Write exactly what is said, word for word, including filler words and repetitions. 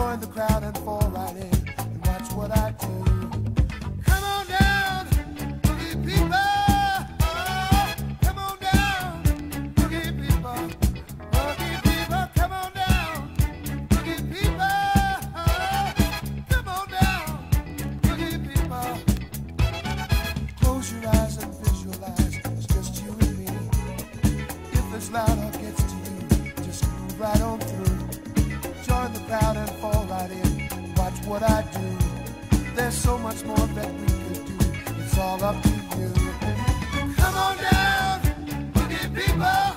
Join the crowd and fall right in and watch what I do. Come on down, boogie people. Oh, come on down, boogie people. Boogie people, come on down, boogie people. Oh, come on down, boogie people. Close your eyes and visualize it's just you and me. If it's loud or gets to you, just move right on through. Join the crowd and fall right in. Watch what I do. There's so much more that we could do. It's all up to you. Come on down, boogie people.